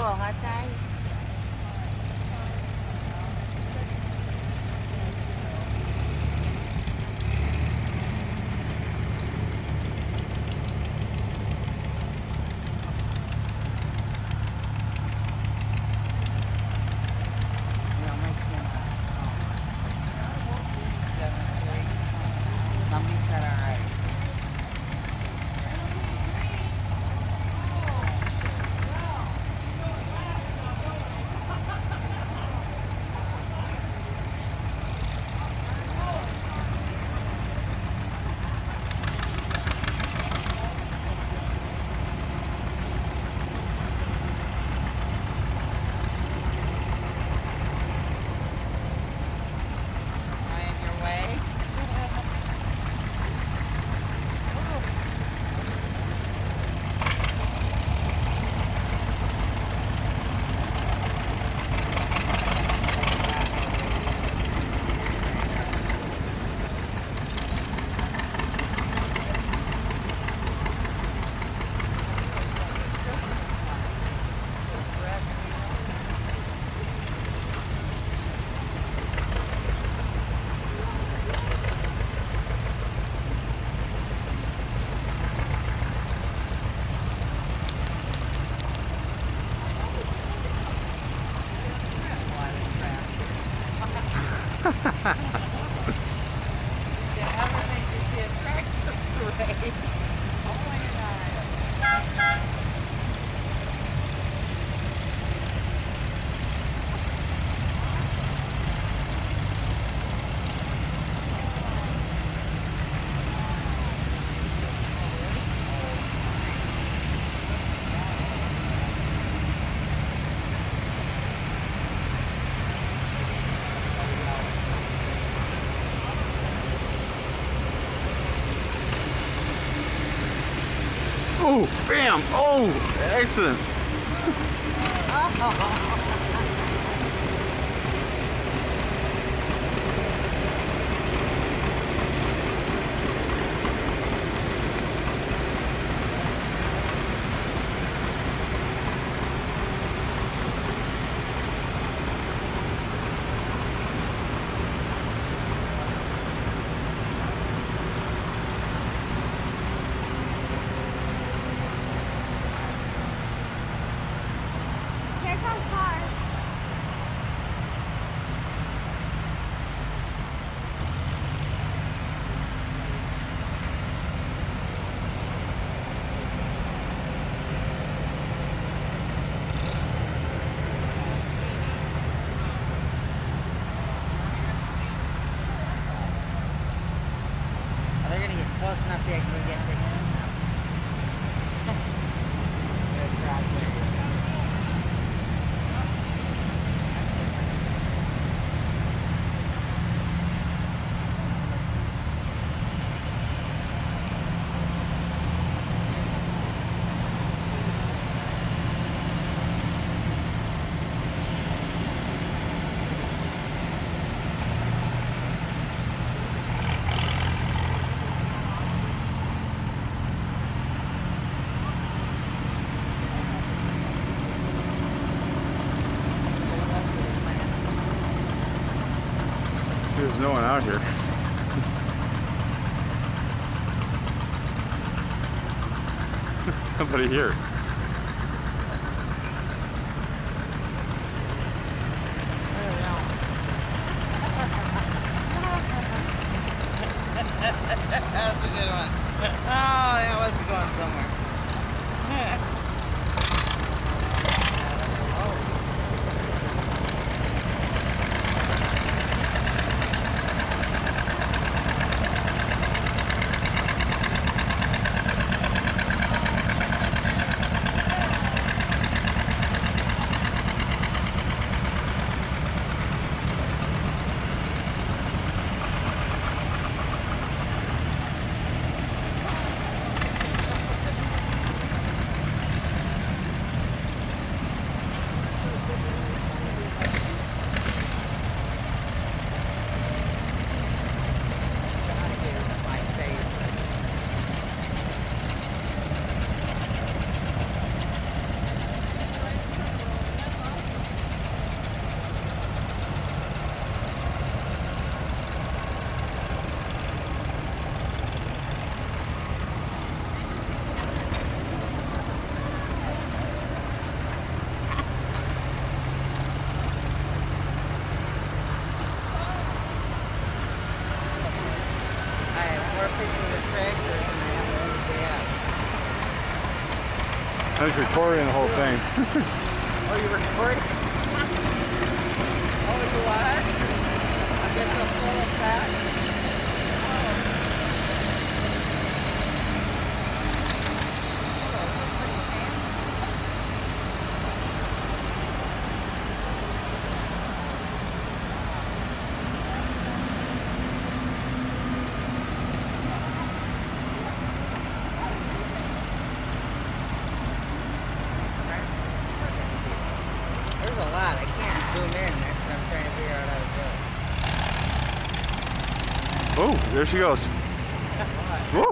hả trai? Somebody said all right. Did you ever think you'd see a tractor parade? Oh my God. Oh, bam! Oh, excellent. They're going to get close enough to actually get pictures now. Good crossway. There's no one out here. There's somebody here. That's a good one. Oh, yeah, let's go on somewhere. I was recording the whole thing. Oh, you recording? Oh, you what? I get so full of fat. There's a lot. I can't zoom in. That's what I'm trying to figure out how to do. Oh, there she goes. Woo!